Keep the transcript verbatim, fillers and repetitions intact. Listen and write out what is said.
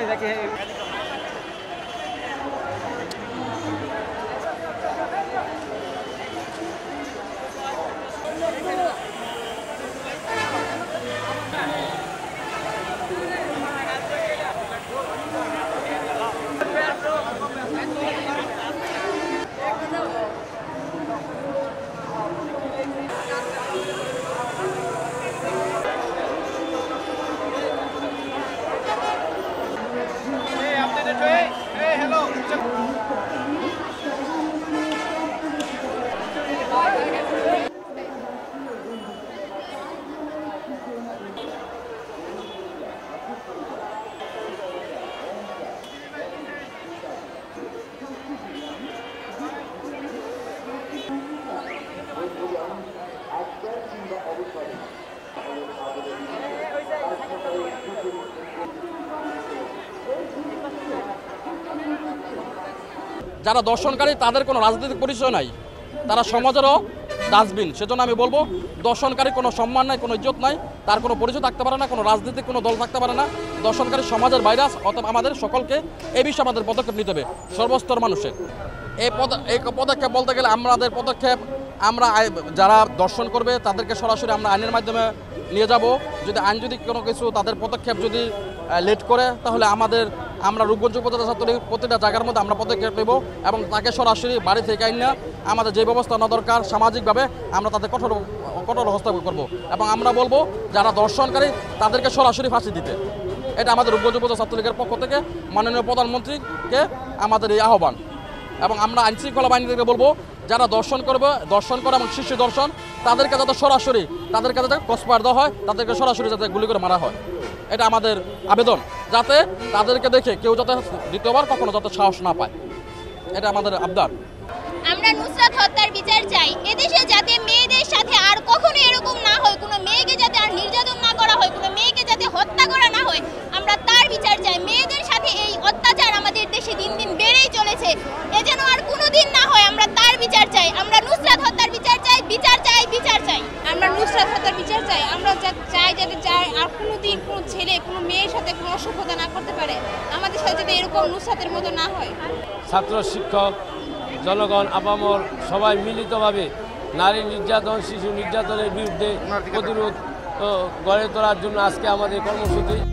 যারা দর্শনকারী তাদের কোনো রাজনৈতিক পরিচয় নাই, তারা সমাজেরও ডাস্টবিন। সেজন্য আমি বলবো দর্শনকারী কোনো সম্মান নাই, কোনো ইজ্জত নাই, তার কোনো পরিচয় থাকতে পারে না, কোনো রাজনৈতিক কোনো দল থাকতে পারে না। দর্শনকারী সমাজের ভাইরাস। অতএব আমাদের সকলকে এই বিষয়ে আমাদের পদক্ষেপ নিতে হবে, সর্বস্তর মানুষের। এই পদ এই পদক্ষেপ বলতে গেলে আমাদের পদক্ষেপ, আমরা যারা দর্শন করবে তাদেরকে সরাসরি আমরা আইনের মাধ্যমে নিয়ে যাব। যদি আইন যদি কোনো কিছু তাদের পদক্ষেপ যদি লেট করে, তাহলে আমাদের আমরা রূপগঞ্জ উপজেলা ছাত্রলীগ প্রতিটা জায়গার মধ্যে আমরা পদক্ষেপ নেব এবং তাকে সরাসরি বাড়ি থেকে আইন না আমাদের যে ব্যবস্থা নেওয়া দরকার সামাজিকভাবে আমরা তাদের কঠোর কঠোর হস্তক্ষেপ করব এবং আমরা বলবো যারা দর্শনকারী তাদেরকে সরাসরি ফাঁসি দিতে। এটা আমাদের রূপগঞ্জ উপজেলা ছাত্রলীগের পক্ষ থেকে মাননীয় প্রধানমন্ত্রীকে আমাদের এই আহ্বান। এবং আমরা আইন শৃঙ্খলা বাহিনীকে বলবো যারা দর্শন করবে, দর্শন করে এবং শিশু দর্শন, তাদেরকে যাতে সরাসরি তাদেরকে যাতে ক্রসফায়ার দেওয়া হয়, তাদেরকে সরাসরি যাতে গুলি করে মারা হয়। এটা আমাদের আবেদন, যাতে তাদেরকে দেখে কেউ যাতে দ্বিতীয়বার কখনো যাতে সাহস না পায়। এটা আমাদের আবদার। আমরা নুসরাত হত্যার বিচার চাই। এদেশে যাতে মেয়েদের সাথে আর কখনো এরকম না হয়, কোনো মেয়েকে যাতে আর নির্যাতন না করা হয়, কোনো মেয়েকে যাতে হত্যা করা না হয়, আমরা তার বিচার চাই। মেয়েদের সাথে এই অত্যাচার আমাদের দেশে দিন দিন বেড়েই চলেছে, এ যেন আর কোনোদিন না হয়। আমরা তার বিচার চাই। আমরা নুসরাত হত্যার বিচার চাই, বিচার চাই, বিচার চাই। আমরা নুসরাত হত্যার বিচার চাই। আমরা চাই যাতে চাই আর কোনোদিন কোনো ছেলে কোনো মেয়ের সাথে কোনো অসভ্যতা না করতে পারে, আমাদের সাথে যাতে এরকম নুসরাতের মতো না হয়। ছাত্র, শিক্ষক, জনগণ, আপামর সবাই মিলিতভাবে নারী নির্যাতন, শিশু নির্যাতনের বিরুদ্ধে প্রতিরোধ গড়ে তোলার জন্য আজকে আমাদের কর্মসূচি।